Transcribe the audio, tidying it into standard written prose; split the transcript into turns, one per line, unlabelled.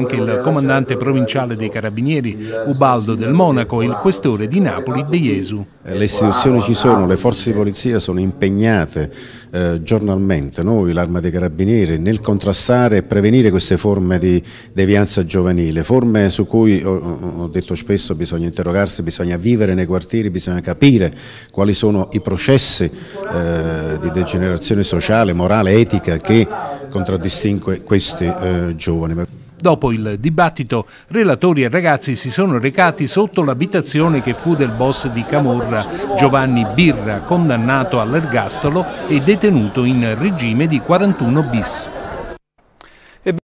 Anche il comandante provinciale dei Carabinieri Ubaldo del Monaco e il questore di Napoli De Jesu.
Le istituzioni ci sono, le forze di polizia sono impegnate giornalmente, noi, l'Arma dei Carabinieri, nel contrastare e prevenire queste forme di devianza giovanile, forme su cui ho detto spesso bisogna interrogarsi, bisogna vivere nei quartieri, bisogna capire quali sono i processi di degenerazione sociale, morale, etica che contraddistingue questi giovani.
Dopo il dibattito, relatori e ragazzi si sono recati sotto l'abitazione che fu del boss di Camorra, Giovanni Birra, condannato all'ergastolo e detenuto in regime di 41 bis.